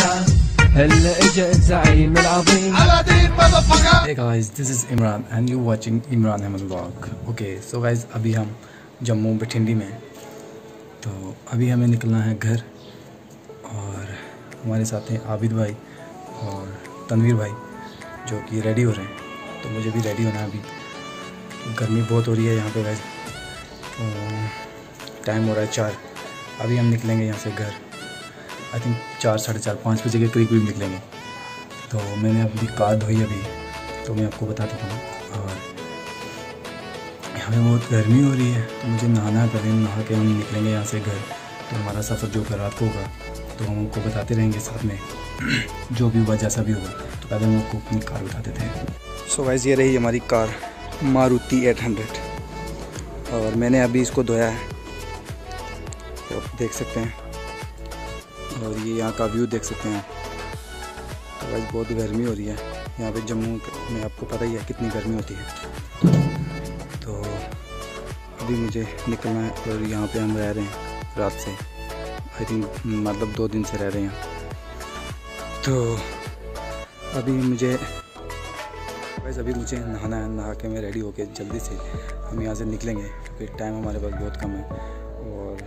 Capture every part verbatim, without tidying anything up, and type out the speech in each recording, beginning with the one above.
هلا اجا الزعيم العظيم. Hey guys, this is Imran and you watching Imran Ahmed vlog. Okay, so guys अभी हम जम्मू बठिंडी में, तो अभी हमें निकलना है घर और हमारे साथ हैं आबिद भाई और तनवीर भाई जो कि रेडी हो रहे हैं। तो मुझे भी रेडी होना है अभी, तो गर्मी बहुत हो रही है यहाँ पे गाइस। तो टाइम हो रहा है चार, अभी हम निकलेंगे यहाँ से घर। आई थिंक चार साढ़े चार पाँच बजे के करीब करीब निकलेंगे। तो मैंने अपनी कार धोई अभी, तो मैं आपको बता देता हूँ। और यहाँ पे बहुत गर्मी हो रही है तो मुझे नहाना है, पहले नहा के हम निकलेंगे यहाँ से घर। तो हमारा सफ़र जो रात को होगा तो हम आपको बताते रहेंगे साथ में जो भी हुआ जैसा भी होगा। तो पहले हम आपको अपनी कार बता देते हैं। सो गाइस ये रही हमारी कार मारुति एट हंड्रेड और मैंने अभी इसको धोया है, तो आप देख सकते हैं। और ये यहाँ का व्यू देख सकते हैं। तो गाइस बहुत गर्मी हो रही है यहाँ पे जम्मू में, आपको पता ही है कितनी गर्मी होती है। तो अभी मुझे निकलना है और यहाँ पे हम रह रहे हैं रात से, आई थिंक मतलब दो दिन से रह रहे हैं। तो अभी मुझे गाइस अभी मुझे नहाना है, नहा के मैं रेडी होके जल्दी से हम यहाँ से निकलेंगे क्योंकि टाइम हमारे पास बहुत कम है। और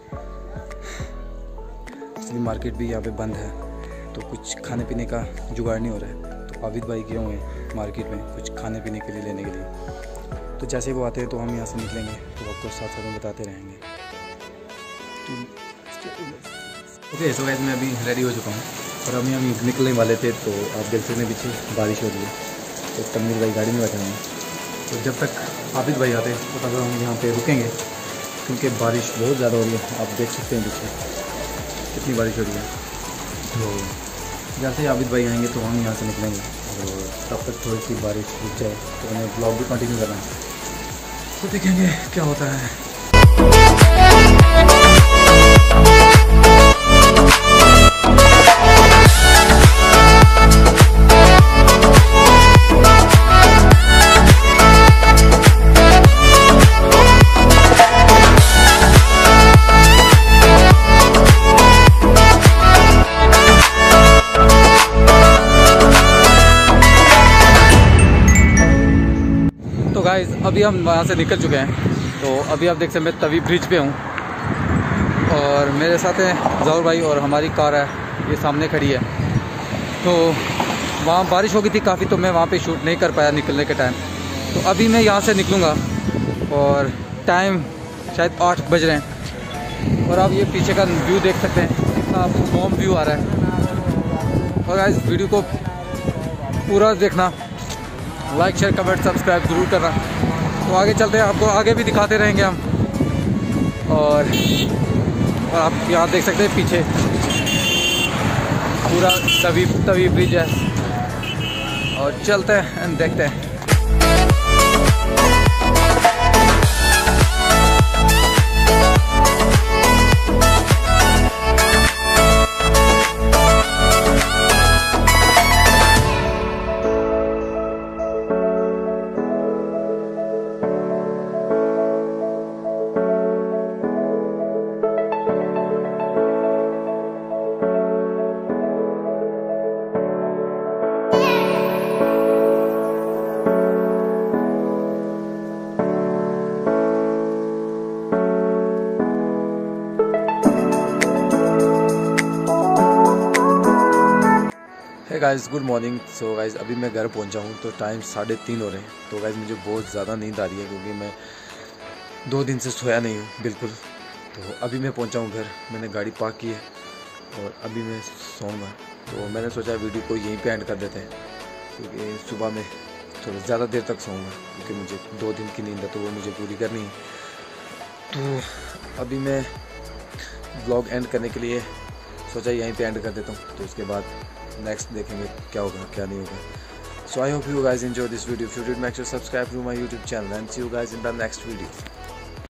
इसलिए मार्केट भी यहाँ पे बंद है, तो कुछ खाने पीने का जुगाड़ नहीं हो रहा है। तो आबिद भाई गए हुए हैं मार्केट में कुछ खाने पीने के लिए लेने के लिए। तो जैसे वो आते हैं तो हम यहाँ से निकलेंगे, तो आपको साथ साथ में बताते रहेंगे। ओके सो गाइस मैं अभी रेडी हो चुका हूँ और अभी हम निकलने वाले थे। तो आप देख सकते हैं पीछे बारिश हो रही है, तो तनवीर भाई गाड़ी में बैठे हुए हैं। तो जब तक आबिद भाई आते हैं तो तब हम यहाँ पे रुकेंगे क्योंकि बारिश बहुत ज़्यादा हो रही है। आप देख सकते हैं पीछे कितनी बारिश हो रही है। तो जैसे ही आबिद भाई आएंगे तो हम यहाँ से निकलेंगे और तब तक थोड़ी सी बारिश रुक जाए तो हमें ब्लॉग भी कंटिन्यू करना है। तो देखेंगे क्या होता है। गाइस अभी हम वहाँ से निकल चुके हैं। तो अभी आप देख सकते हैं मैं तवी ब्रिज पे हूँ और मेरे साथ है ज़ौर भाई और हमारी कार है ये सामने खड़ी है। तो वहाँ बारिश हो गई थी काफ़ी, तो मैं वहाँ पे शूट नहीं कर पाया निकलने के टाइम। तो अभी मैं यहाँ से निकलूँगा और टाइम शायद आठ बज रहे हैं और आप ये पीछे का व्यू देख सकते हैं, कितना आपको वार्म व्यू आ रहा है। और गाइस वीडियो को पूरा देखना, लाइक शेयर कमेंट सब्सक्राइब ज़रूर करना। तो आगे चलते हैं, आपको आगे भी दिखाते रहेंगे हम। और, और आप यहाँ देख सकते हैं पीछे पूरा तवी तवी ब्रिज है। और चलते हैं देखते हैं। Guys good morning. So guys अभी मैं घर पहुंचा हूं तो टाइम साढ़े तीन हो रहे हैं। तो गाइस मुझे बहुत ज़्यादा नींद आ रही है क्योंकि मैं दो दिन से सोया नहीं हूं बिल्कुल। तो अभी मैं पहुंचा हूं घर, मैंने गाड़ी पार्क की है और अभी मैं सोऊंगा। तो मैंने सोचा वीडियो को यहीं पे एंड कर देते हैं क्योंकि सुबह में थोड़ा ज़्यादा देर तक सोऊंगा क्योंकि मुझे दो दिन की नींद है तो वो मुझे पूरी करनी है। तो अभी मैं ब्लॉग एंड करने के लिए सोचा यहीं पे एंड कर देता हूँ। तो उसके बाद नेक्स्ट देखेंगे क्या होगा क्या नहीं होगा। So I hope you guys enjoy this video. If you did, make sure subscribe to my YouTube channel and see you guys in the next video.